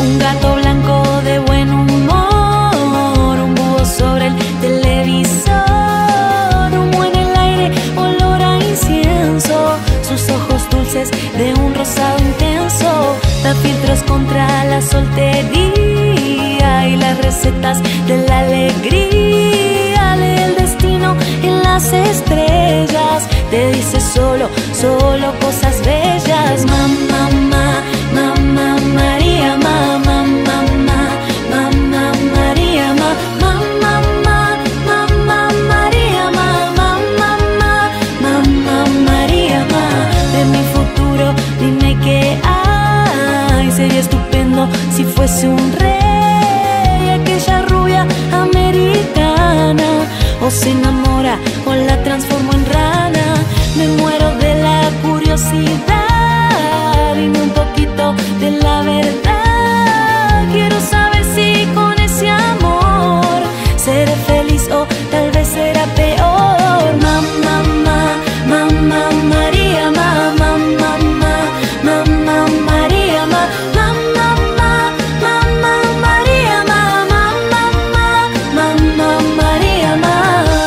Un gato blanco de buen humor, un búho sobre el televisor, humo en el aire, olor a incienso, sus ojos dulces de un rosado intenso, da filtros contra la soltería y las recetas de la alegría. Lee el destino en las estrellas, te dice solo cosas bellas. Mamá, mamá María, mamá, mamá, mamá María, mamá, mamá María, mamá, mamá María, de mi futuro dime qué hay. Sería estupendo si fuese un rey, aquella rubia americana, o se enamora o la transformo en rana. Me muero de la curiosidad, dime un poquito de la verdad. Quiero saber si con ese amor seré feliz o tal vez será peor. Mamá, mamá María, mamá, mamá, mamá María, mamá, mamá María, mamá, mamá María, mamá.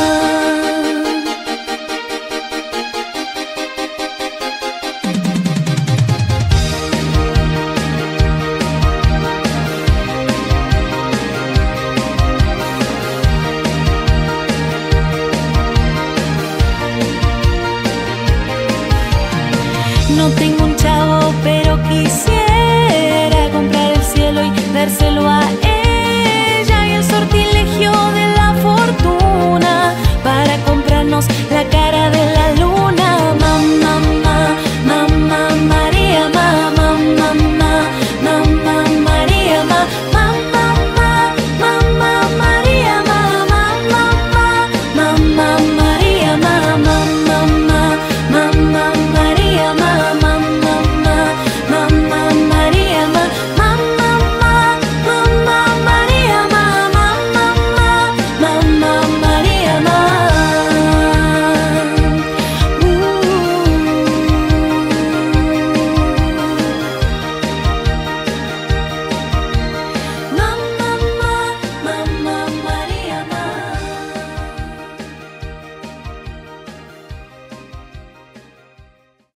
No tengo un chavo, pero quisiera comprar el cielo y dárselo a ella, y el sortilegio de la fortuna para comprarnos la cara